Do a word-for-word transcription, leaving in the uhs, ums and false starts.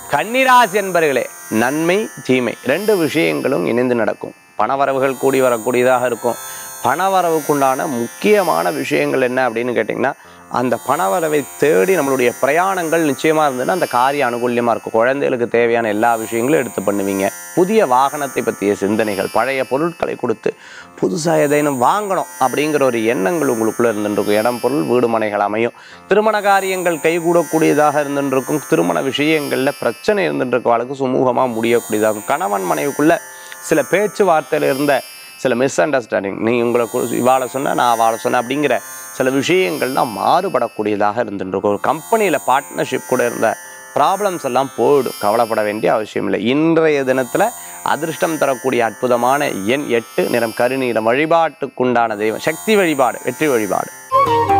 கன்னிராசி என்பர்களே, நன்மை தீமை ரெண்டு விஷயங்களும் இணைந்து நடக்கும். பணவரவுகள் கூடி வரக்கூடியதாக இருக்கும். பணவரவுக்குண்டான முக்கியமான விஷயங்கள் என்ன அப்படின்னு கேட்டிங்கன்னா, அந்த பணவரவை தேடி நம்மளுடைய பிரயாணங்கள் நிச்சயமாக இருந்ததுன்னா அந்த காரிய அனுகூல்யமாக இருக்கும். குழந்தைகளுக்கு தேவையான எல்லா விஷயங்களும் எடுத்து பண்ணுவீங்க. புதிய வாகனத்தை பற்றிய சிந்தனைகள், பழைய பொருட்களை கொடுத்து புதுசாக எதையும் வாங்கணும் அப்படிங்கிற ஒரு எண்ணங்கள் உங்களுக்குள்ளே இருந்துருக்கும். இடம் பொருள் வீடு மனைகள் அமையும். திருமண காரியங்கள் கைகூடக்கூடியதாக இருந்துருக்கும். திருமண விஷயங்களில் பிரச்சனை இருந்துருக்கவாளுக்கு சுமூகமாக முடியக்கூடியதாகும். கணவன் மனைவிக்குள்ளே சில பேச்சுவார்த்தையில் இருந்த சில மிஸ் அண்டர்ஸ்டாண்டிங், நீ உங்களை இவாளை சொன்ன நான் வாழை சொன்னேன் அப்படிங்கிற சில விஷயங்கள்லாம் மாறுபடக்கூடியதாக இருந்துருக்கும். ஒரு கம்பெனியில் பார்ட்னர்ஷிப் கூட இருந்த ப்ராப்ளம்ஸ் எல்லாம் போயிடும். கவலைப்பட வேண்டிய அவசியம் இல்லை. இன்றைய தினத்தில் அதிர்ஷ்டம் தரக்கூடிய அற்புதமான எண் எட்டு, நிறம் கருநீலம். வழிபாட்டுக்குண்டான தெய்வம் சக்தி வழிபாடு, வெற்றி வழிபாடு.